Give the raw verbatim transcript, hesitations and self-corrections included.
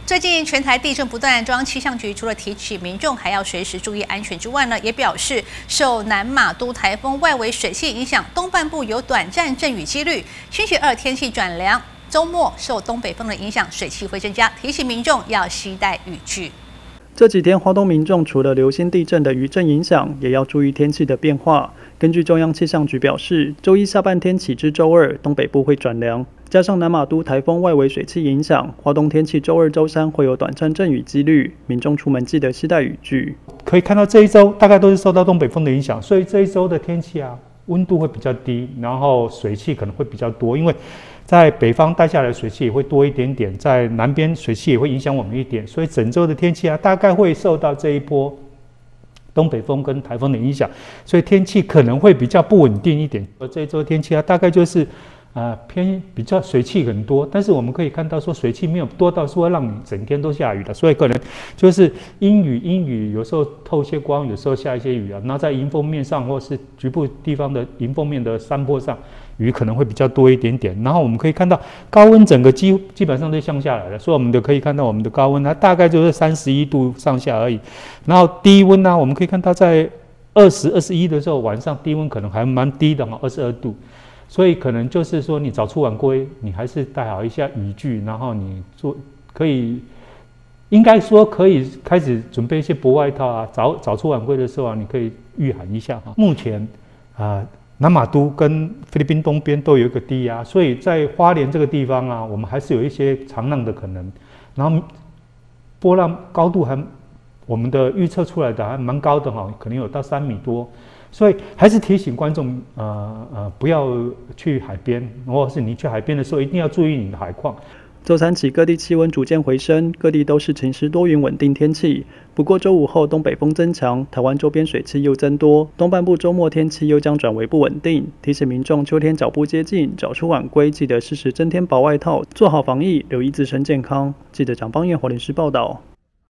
最近全台地震不断，中央气象局除了提醒民众还要随时注意安全之外呢，也表示受南马都台风外围水汽影响，东半部有短暂阵雨几率。星期二天气转凉，周末受东北风的影响，水汽会增加，提醒民众要携带雨具。 这几天，花东民众除了流星地震的余震影响，也要注意天气的变化。根据中央气象局表示，周一下半天起至周二，东北部会转凉。加上南马都台风外围水汽影响，花东天气周二、周三会有短暂阵雨几率，民众出门记得携带雨具。 可以看到这一周大概都是受到东北风的影响，所以这一周的天气啊，温度会比较低，然后水汽可能会比较多，因为在北方带下来的水汽也会多一点点，在南边水汽也会影响我们一点，所以整周的天气啊，大概会受到这一波东北风跟台风的影响，所以天气可能会比较不稳定一点。而这一周天气啊，大概就是呃，偏比较水汽很多，但是我们可以看到说水汽没有多到说让你整天都下雨的，所以可能就是阴雨阴雨，有时候透一些光，有时候下一些雨啊。那在迎风面上或是局部地方的迎风面的山坡上，雨可能会比较多一点点。然后我们可以看到高温整个基基本上都降下来了，所以我们的可以看到我们的高温它大概就是三十一度上下而已。然后低温呢、啊，我们可以看到在二十、二十一的时候，晚上低温可能还蛮低的哈，二十二度。所以可能就是说，你早出晚归，你还是带好一下雨具，然后你做可以，应该说可以开始准备一些薄外套啊。早早出晚归的时候啊，你可以御寒一下哈。目前啊、呃，南马都跟菲律宾东边都有一个低压，所以在花莲这个地方啊，我们还是有一些长浪的可能。然后波浪高度还，我们的预测出来的还蛮高的哈，可能有到三米多。所以还是提醒观众，呃呃，不要去海边，或者是你去海边的时候，一定要注意你的海况。 周三起，各地气温逐渐回升，各地都是晴时多云稳定天气。不过周五后，东北风增强，台湾周边水汽又增多，东半部周末天气又将转为不稳定。提醒民众秋天脚步接近，早出晚归，记得适时增添薄外套，做好防疫，留意自身健康。记者蒋邦彦、华联市报道。